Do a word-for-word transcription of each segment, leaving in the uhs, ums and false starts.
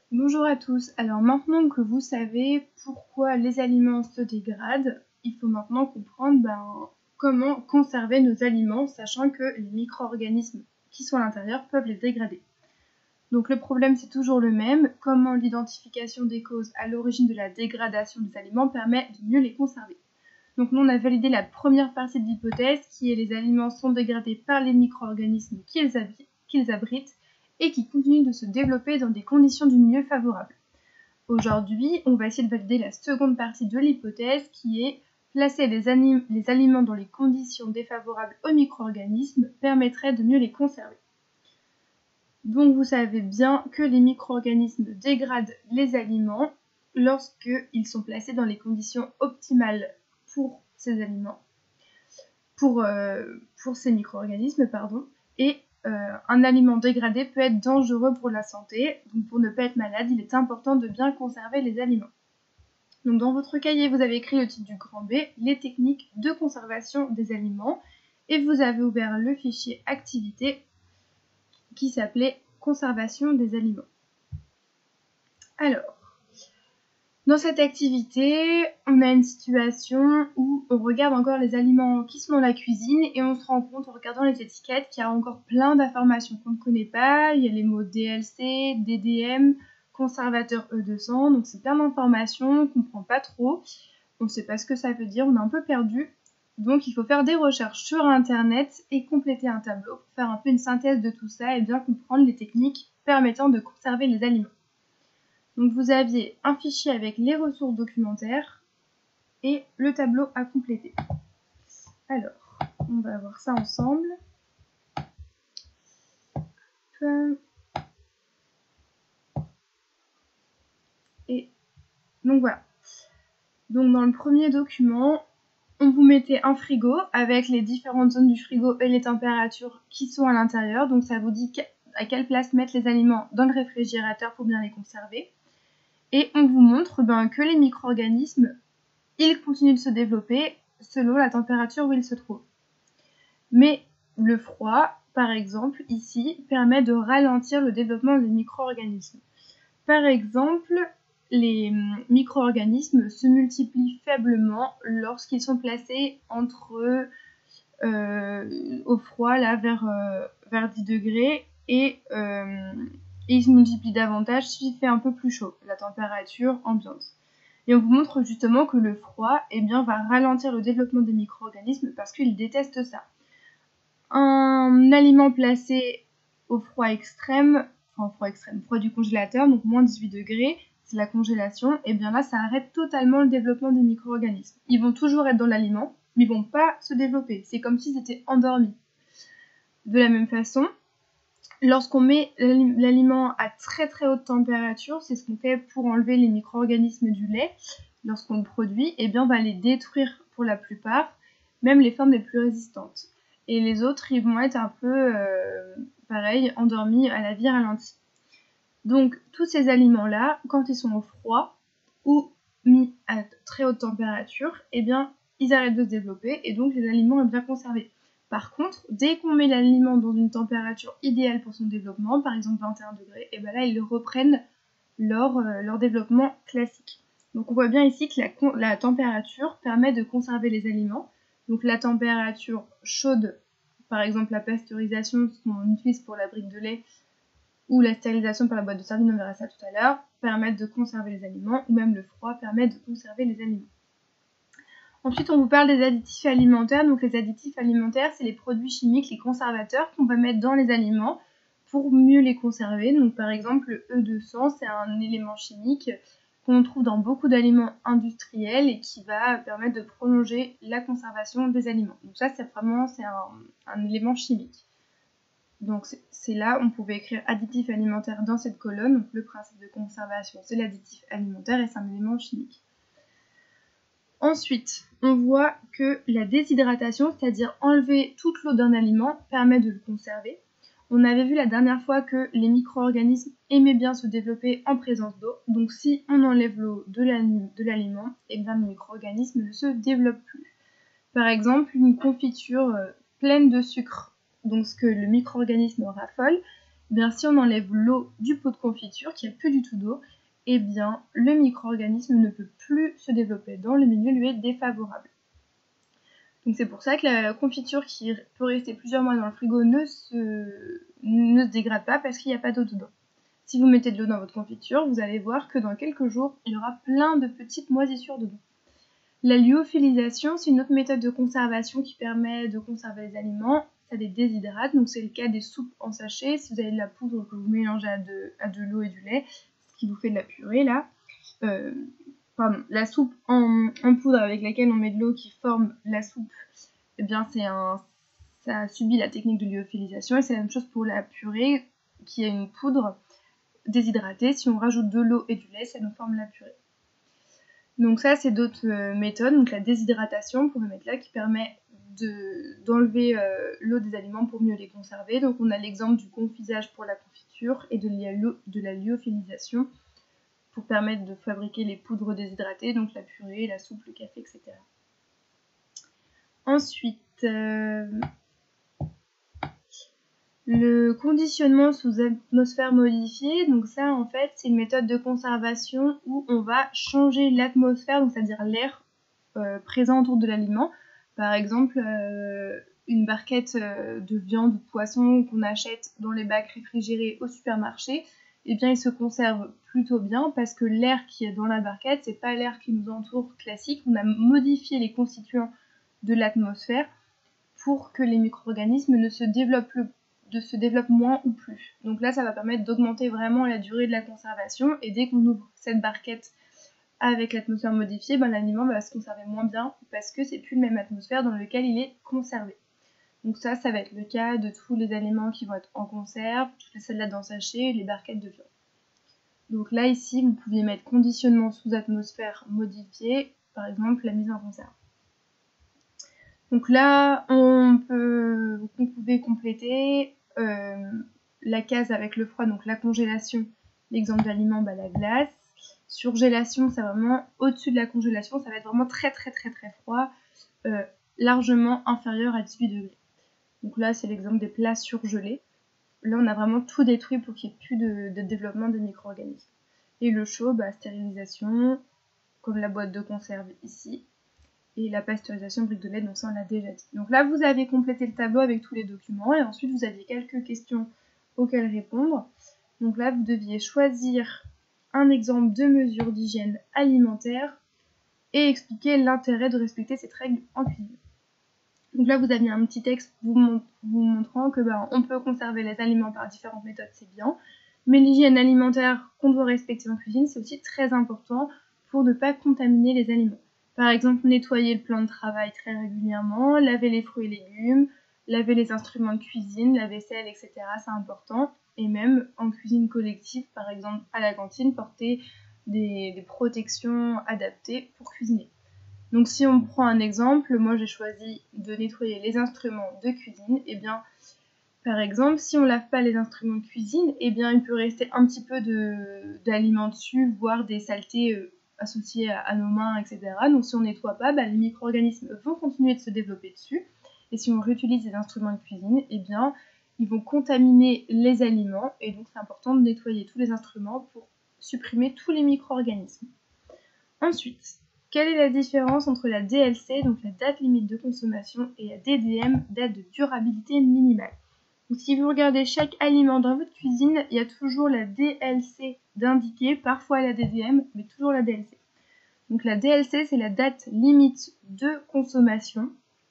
Bonjour à tous, alors maintenant que vous savez pourquoi les aliments se dégradent, il faut maintenant comprendre ben, comment conserver nos aliments, sachant que les micro-organismes qui sont à l'intérieur peuvent les dégrader. Donc le problème c'est toujours le même, comment l'identification des causes à l'origine de la dégradation des aliments permet de mieux les conserver. Donc nous on a validé la première partie de l'hypothèse qui est les aliments sont dégradés par les micro-organismes qu'ils qu'ils abritent et qui continuent de se développer dans des conditions du milieu favorables. Aujourd'hui, on va essayer de valider la seconde partie de l'hypothèse qui est placer les, anim- les aliments dans les conditions défavorables aux micro-organismes permettrait de mieux les conserver. Donc vous savez bien que les micro-organismes dégradent les aliments lorsqu'ils sont placés dans les conditions optimales pour ces aliments, pour, euh, pour ces micro-organismes, pardon, et euh, un aliment dégradé peut être dangereux pour la santé. Donc pour ne pas être malade, il est important de bien conserver les aliments. Donc dans votre cahier, vous avez écrit le titre du grand B, les techniques de conservation des aliments, et vous avez ouvert le fichier activité qui s'appelait conservation des aliments. Alors, dans cette activité, on a une situation où on regarde encore les aliments qui sont dans la cuisine et on se rend compte en regardant les étiquettes qu'il y a encore plein d'informations qu'on ne connaît pas. Il y a les mots D L C, D D M, conservateur E deux cents, donc c'est plein d'informations, on ne comprend pas trop, on ne sait pas ce que ça veut dire, on est un peu perdu. Donc il faut faire des recherches sur internet et compléter un tableau pour faire un peu une synthèse de tout ça et bien comprendre les techniques permettant de conserver les aliments. Donc vous aviez un fichier avec les ressources documentaires et le tableau à compléter. Alors, on va voir ça ensemble. Et donc voilà. Donc dans le premier document, on vous mettait un frigo avec les différentes zones du frigo et les températures qui sont à l'intérieur. Donc ça vous dit à quelle place mettre les aliments dans le réfrigérateur pour bien les conserver. Et on vous montre ben, que les micro-organismes, ils continuent de se développer selon la température où ils se trouvent. Mais le froid, par exemple, ici, permet de ralentir le développement des micro-organismes. Par exemple, les micro-organismes se multiplient faiblement lorsqu'ils sont placés entre euh, au froid, là, vers, euh, vers dix degrés, et, euh, et ils se multiplient davantage s'il fait un peu plus chaud, la température ambiante. Et on vous montre justement que le froid eh bien, va ralentir le développement des micro-organismes parce qu'ils détestent ça. Un aliment placé au froid extrême, enfin au froid extrême, froid du congélateur, donc moins dix-huit degrés, c'est la congélation, et bien là ça arrête totalement le développement des micro-organismes. Ils vont toujours être dans l'aliment, mais ils vont pas se développer, c'est comme s'ils étaient endormis. De la même façon, lorsqu'on met l'aliment à très très haute température, c'est ce qu'on fait pour enlever les micro-organismes du lait, lorsqu'on le produit, et bien on va les détruire pour la plupart, même les formes les plus résistantes. Et les autres, ils vont être un peu, euh, pareil, endormis à la vie ralentie. Donc, tous ces aliments-là, quand ils sont au froid ou mis à très haute température, eh bien, ils arrêtent de se développer et donc les aliments sont bien conservés. Par contre, dès qu'on met l'aliment dans une température idéale pour son développement, par exemple vingt et un degrés, et bien là, ils reprennent leur, euh, leur développement classique. Donc, on voit bien ici que la, la température permet de conserver les aliments. Donc la température chaude, par exemple la pasteurisation, ce qu'on utilise pour la brique de lait, ou la stérilisation par la boîte de sardines, on verra ça tout à l'heure, permettent de conserver les aliments, ou même le froid permet de conserver les aliments. Ensuite, on vous parle des additifs alimentaires. Donc les additifs alimentaires, c'est les produits chimiques, les conservateurs qu'on va mettre dans les aliments pour mieux les conserver. Donc par exemple, le E deux cents, c'est un élément chimique qu'on trouve dans beaucoup d'aliments industriels et qui va permettre de prolonger la conservation des aliments. Donc ça, c'est vraiment c'est un, un élément chimique. Donc c'est là, on pouvait écrire additif alimentaire dans cette colonne. Donc le principe de conservation, c'est l'additif alimentaire et c'est un élément chimique. Ensuite, on voit que la déshydratation, c'est-à-dire enlever toute l'eau d'un aliment, permet de le conserver. On avait vu la dernière fois que les micro-organismes aimaient bien se développer en présence d'eau. Donc si on enlève l'eau de l'aliment, eh bien le micro-organisme ne se développe plus. Par exemple, une confiture pleine de sucre, donc ce que le micro-organisme raffole, bien, si on enlève l'eau du pot de confiture, qui n'a plus du tout d'eau, eh bien, le micro-organisme ne peut plus se développer dans le milieu, lui est défavorable. Donc c'est pour ça que la confiture qui peut rester plusieurs mois dans le frigo ne se, ne se dégrade pas parce qu'il n'y a pas d'eau dedans. Si vous mettez de l'eau dans votre confiture, vous allez voir que dans quelques jours, il y aura plein de petites moisissures dedans. La lyophilisation, c'est une autre méthode de conservation qui permet de conserver les aliments. Ça les déshydrate, donc c'est le cas des soupes en sachet. Si vous avez de la poudre que vous mélangez à de, à de l'eau et du lait, ce qui vous fait de la purée là. Euh, pardon, la soupe en, en poudre avec laquelle on met de l'eau qui forme la soupe, eh bien c'est un, ça a subi la technique de lyophilisation et c'est la même chose pour la purée qui est une poudre déshydratée. Si on rajoute de l'eau et du lait, ça nous forme la purée. Donc ça, c'est d'autres euh, méthodes. Donc la déshydratation, on pourrait mettre là, qui permet de, d'enlever euh, l'eau des aliments pour mieux les conserver. Donc on a l'exemple du confisage pour la confiture et de, de la lyophilisation pour permettre de fabriquer les poudres déshydratées, donc la purée, la soupe, le café, et cetera. Ensuite, euh, le conditionnement sous atmosphère modifiée, donc ça en fait c'est une méthode de conservation où on va changer l'atmosphère, donc c'est-à-dire l'air euh, présent autour de l'aliment. Par exemple, euh, une barquette euh, de viande ou de poisson qu'on achète dans les bacs réfrigérés au supermarché, eh bien il se conserve plutôt bien parce que l'air qui est dans la barquette, c'est pas l'air qui nous entoure classique. On a modifié les constituants de l'atmosphère pour que les micro-organismes ne se développent le de se développe moins ou plus. Donc là, ça va permettre d'augmenter vraiment la durée de la conservation et dès qu'on ouvre cette barquette avec l'atmosphère modifiée, ben, l'aliment va se conserver moins bien parce que c'est plus le même atmosphère dans lequel il est conservé. Donc ça, ça va être le cas de tous les aliments qui vont être en conserve, toutes les salades en sachet et les barquettes de viande. Donc là, ici, vous pouvez mettre conditionnement sous atmosphère modifiée, par exemple la mise en conserve. Donc là, on peut, vous pouvez compléter euh, la case avec le froid, donc la congélation, l'exemple d'aliment, bah, la glace. Surgélation, c'est vraiment au-dessus de la congélation, ça va être vraiment très très très très froid, euh, largement inférieur à dix-huit degrés. Donc là, c'est l'exemple des plats surgelés. Là, on a vraiment tout détruit pour qu'il n'y ait plus de, de développement de micro-organismes. Et le chaud, bah, stérilisation, comme la boîte de conserve ici. Et la pasteurisation brique de lait, donc ça on l'a déjà dit. Donc là vous avez complété le tableau avec tous les documents et ensuite vous aviez quelques questions auxquelles répondre. Donc là vous deviez choisir un exemple de mesure d'hygiène alimentaire et expliquer l'intérêt de respecter cette règle en cuisine. Donc là vous aviez un petit texte vous, mon vous montrant que bah, on peut conserver les aliments par différentes méthodes, c'est bien, mais l'hygiène alimentaire qu'on doit respecter en cuisine c'est aussi très important pour ne pas contaminer les aliments. Par exemple, nettoyer le plan de travail très régulièrement, laver les fruits et légumes, laver les instruments de cuisine, la vaisselle, et cetera. C'est important. Et même en cuisine collective, par exemple à la cantine, porter des, des protections adaptées pour cuisiner. Donc si on prend un exemple, moi j'ai choisi de nettoyer les instruments de cuisine. Et bien, par exemple, si on ne lave pas les instruments de cuisine, et bien il peut rester un petit peu de, d'aliments dessus, voire des saletés euh, associés à, à nos mains, et cetera. Donc si on ne nettoie pas, bah, les micro-organismes vont continuer de se développer dessus. Et si on réutilise les instruments de cuisine, eh bien, ils vont contaminer les aliments. Et donc c'est important de nettoyer tous les instruments pour supprimer tous les micro-organismes. Ensuite, quelle est la différence entre la D L C, donc la date limite de consommation, et la D D M, date de durabilité minimale? Donc, si vous regardez chaque aliment dans votre cuisine, il y a toujours la D L C d'indiquer, parfois la D D M, mais toujours la D L C. Donc la D L C, c'est la date limite de consommation.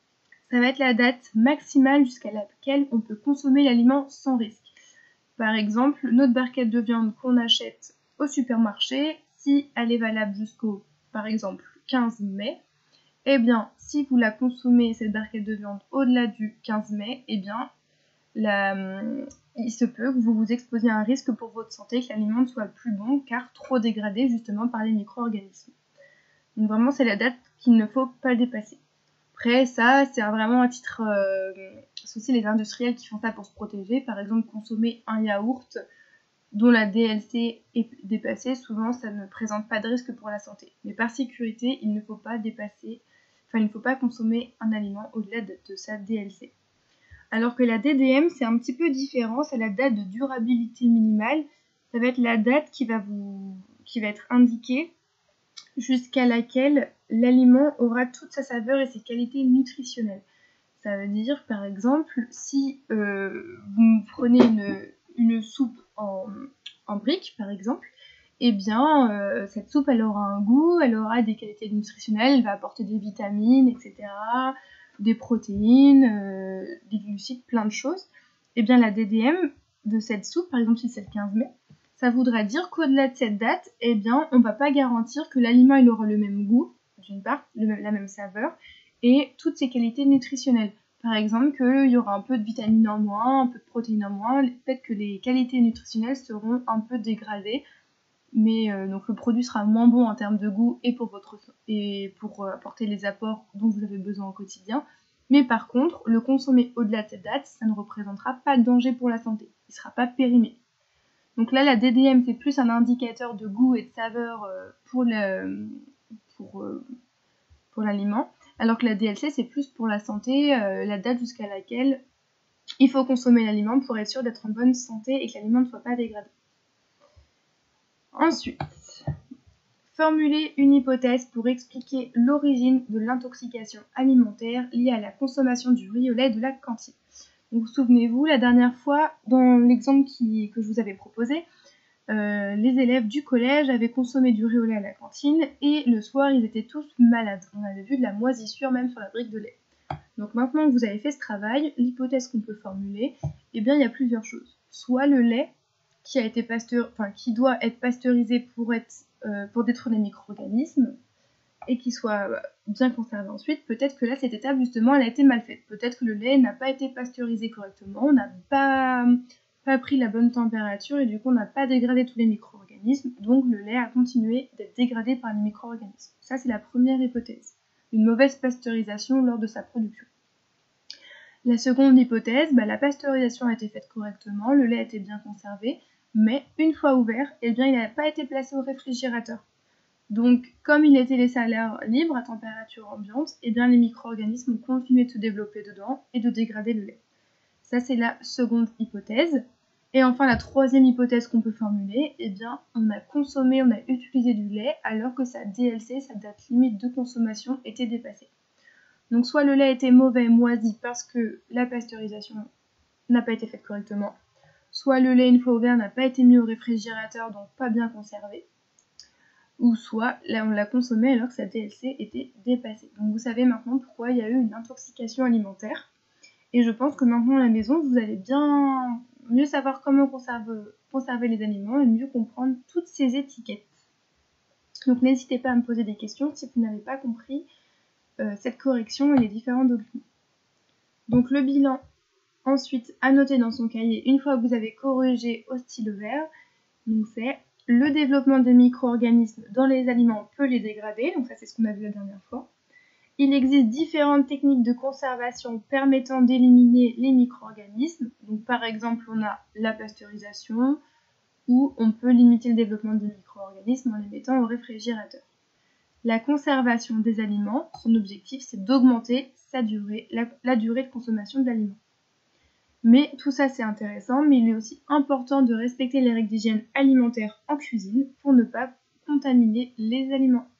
Ça va être la date maximale jusqu'à laquelle on peut consommer l'aliment sans risque. Par exemple, notre barquette de viande qu'on achète au supermarché, si elle est valable jusqu'au, par exemple, quinze mai, eh bien, si vous la consommez, cette barquette de viande, au-delà du quinze mai, eh bien, La, il se peut que vous vous exposiez à un risque pour votre santé, que l'aliment ne soit plus bon car trop dégradé justement par les micro-organismes. Donc vraiment c'est la date qu'il ne faut pas dépasser. Après ça c'est vraiment à titre, euh, c'est aussi les industriels qui font ça pour se protéger. Par exemple consommer un yaourt dont la D L C est dépassée, souvent ça ne présente pas de risque pour la santé. Mais par sécurité il ne faut pas dépasser, enfin il ne faut pas consommer un aliment au-delà de, de sa D L C. Alors que la D D M, c'est un petit peu différent, c'est la date de durabilité minimale. Ça va être la date qui va, vous... qui va être indiquée jusqu'à laquelle l'aliment aura toute sa saveur et ses qualités nutritionnelles. Ça veut dire, par exemple, si euh, vous prenez une, une soupe en, en briques, par exemple, eh bien, euh, cette soupe, elle aura un goût, elle aura des qualités nutritionnelles, elle va apporter des vitamines, et cetera, des protéines, euh, des glucides, plein de choses. Eh bien, la D D M de cette soupe, par exemple, si c'est le quinze mai, ça voudra dire qu'au-delà de cette date, eh bien, on ne va pas garantir que l'aliment il aura le même goût, d'une part, le même, la même saveur, et toutes ses qualités nutritionnelles. Par exemple, qu'il y aura un peu de vitamines en moins, un peu de protéines en moins, peut-être que les qualités nutritionnelles seront un peu dégradées, mais euh, donc le produit sera moins bon en termes de goût et pour, votre, et pour euh, apporter les apports dont vous avez besoin au quotidien. Mais par contre, le consommer au-delà de cette date, ça ne représentera pas de danger pour la santé. Il ne sera pas périmé. Donc là, la D D M, c'est plus un indicateur de goût et de saveur euh, pour, le, pour, euh, pour l'aliment, alors que la D L C, c'est plus pour la santé, euh, la date jusqu'à laquelle il faut consommer l'aliment pour être sûr d'être en bonne santé et que l'aliment ne soit pas dégradé. Ensuite, formuler une hypothèse pour expliquer l'origine de l'intoxication alimentaire liée à la consommation du riz au lait de la cantine. Donc, souvenez-vous, la dernière fois, dans l'exemple qui, que je vous avais proposé, euh, les élèves du collège avaient consommé du riz au lait à la cantine et le soir, ils étaient tous malades. On avait vu de la moisissure même sur la brique de lait. Donc maintenant que vous avez fait ce travail, l'hypothèse qu'on peut formuler, eh bien, il y a plusieurs choses. Soit le lait qui a été pasteur, enfin, qui doit être pasteurisé pour, être, euh, pour détruire les micro-organismes et qui soit bien conservé ensuite, peut-être que là, cette étape, justement, elle a été mal faite. Peut-être que le lait n'a pas été pasteurisé correctement, on n'a pas, pas pris la bonne température et du coup, on n'a pas dégradé tous les micro-organismes, donc le lait a continué d'être dégradé par les micro-organismes. Ça, c'est la première hypothèse. Une mauvaise pasteurisation lors de sa production. La seconde hypothèse, bah, la pasteurisation a été faite correctement, le lait a été bien conservé, mais une fois ouvert, eh bien, il n'a pas été placé au réfrigérateur. Donc, comme il était laissé à l'air libre, à température ambiante, eh bien, les micro-organismes ont continué de se développer dedans et de dégrader le lait. Ça, c'est la seconde hypothèse. Et enfin, la troisième hypothèse qu'on peut formuler, eh bien, on a consommé, on a utilisé du lait alors que sa D L C, sa date limite de consommation, était dépassée. Donc, soit le lait était mauvais, moisi, parce que la pasteurisation n'a pas été faite correctement, soit le lait, une fois ouvert, n'a pas été mis au réfrigérateur, donc pas bien conservé, ou soit là, on l'a consommé alors que sa D L C était dépassée. Donc, vous savez maintenant pourquoi il y a eu une intoxication alimentaire. Et je pense que maintenant à la maison, vous allez bien mieux savoir comment conserve, conserver les aliments et mieux comprendre toutes ces étiquettes. Donc n'hésitez pas à me poser des questions si vous n'avez pas compris euh, cette correction et les différents documents. Donc le bilan, ensuite à noter dans son cahier une fois que vous avez corrigé au stylo vert, donc c'est le développement des micro-organismes dans les aliments peut les dégrader, donc ça c'est ce qu'on a vu la dernière fois. Il existe différentes techniques de conservation permettant d'éliminer les micro-organismes. Donc, par exemple, on a la pasteurisation, où on peut limiter le développement des micro-organismes en les mettant au réfrigérateur. La conservation des aliments, son objectif, c'est d'augmenter sa durée, la, la durée de consommation de l'aliment. Mais tout ça, c'est intéressant, mais il est aussi important de respecter les règles d'hygiène alimentaire en cuisine pour ne pas contaminer les aliments.